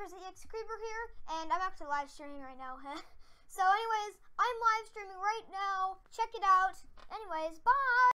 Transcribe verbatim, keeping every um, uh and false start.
TigersEX Creeper here, and I'm actually live streaming right now. So anyways, I'm live streaming right now. Check it out. Anyways, bye!